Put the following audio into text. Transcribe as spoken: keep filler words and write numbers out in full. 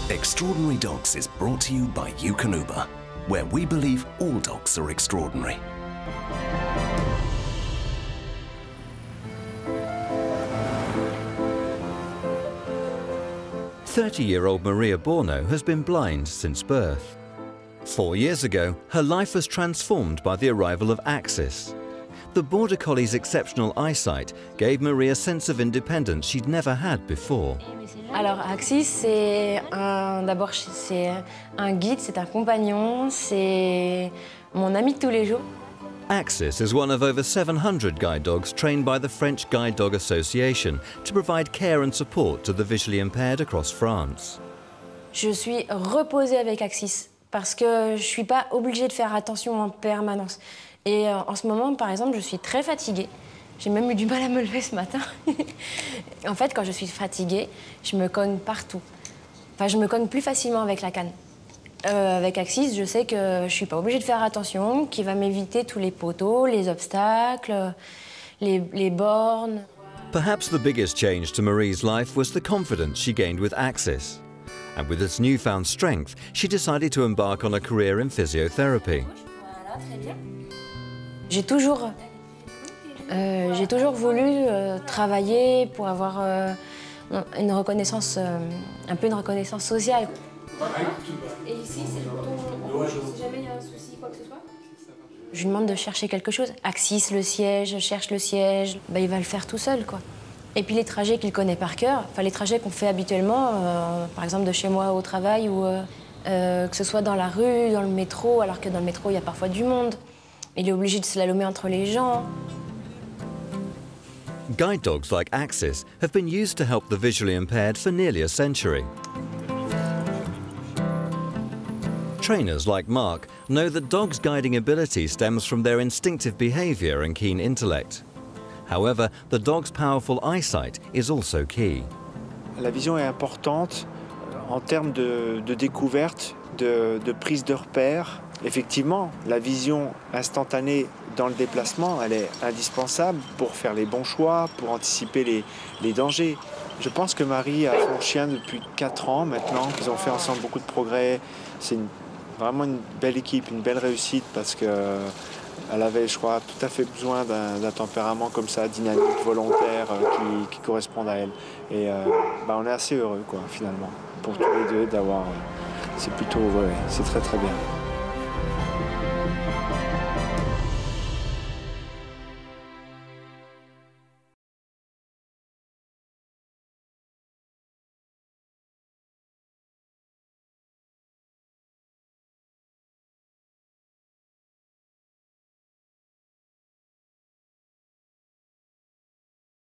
Extraordinary Dogs is brought to you by Eukanuba, where we believe all dogs are extraordinary. thirty-year-old Maria Borno has been blind since birth. Four years ago, her life was transformed by the arrival of Axis. The Border Collie's exceptional eyesight gave Maria a sense of independence she'd never had before. Alors Axis, c'est un, d'abord c'est un guide, c'est un compagnon, c'est mon ami de tous les jours. Axis is one of over seven hundred guide dogs trained by the French Guide Dog Association to provide care and support to the visually impaired across France. Je suis reposée avec Axis parce que je suis pas obligée de faire attention en permanence. Et euh, en ce moment, par exemple, je suis très fatiguée. J'ai même eu du mal à me lever ce matin. En fait, quand je suis fatiguée, je me cogne partout. Enfin, je me cogne plus facilement avec la canne. Euh, avec Axis, je sais que je suis pas obligée de faire attention, qu'il va m'éviter tous les poteaux, les obstacles, les, les bornes. Perhaps the biggest change to Marie's life was the confidence she gained with Axis. And with its newfound strength, she decided to embark on a career in physiotherapy. J'ai toujours, euh, j'ai toujours voulu euh, travailler pour avoir euh, une reconnaissance, euh, un peu une reconnaissance sociale. Et ici, c'est le bouton rouge, si jamais il y a un souci, quoi que ce soit. Je lui demande de chercher quelque chose. Axis, le siège, je cherche le siège. Ben, il va le faire tout seul, quoi. Et puis les trajets qu'il connaît par cœur, enfin les trajets qu'on fait habituellement, euh, par exemple de chez moi au travail, ou euh, euh, que ce soit dans la rue, dans le métro, alors que dans le métro, il y a parfois du monde. Il est obligé de slalomer entre les gens. Guide dogs like Axis have been used to help the visually impaired for nearly a century. Trainers like Mark know that dogs' guiding ability stems from their instinctive behavior and keen intellect. However, the dog's powerful eyesight is also key. La vision est importante en termes de, de découverte, de, de prise de repères. Effectivement, la vision instantanée dans le déplacement, elle est indispensable pour faire les bons choix, pour anticiper les, les dangers. Je pense que Marie a son chien depuis quatre ans maintenant. Ils ont fait ensemble beaucoup de progrès. C'est une, vraiment une belle équipe, une belle réussite parce qu'elle avait, je crois, tout à fait besoin d'un tempérament comme ça, dynamique, volontaire, qui, qui corresponde à elle. Et euh, bah, on est assez heureux, quoi, finalement, pour tous les deux d'avoir... C'est plutôt, ouais, c'est très très bien.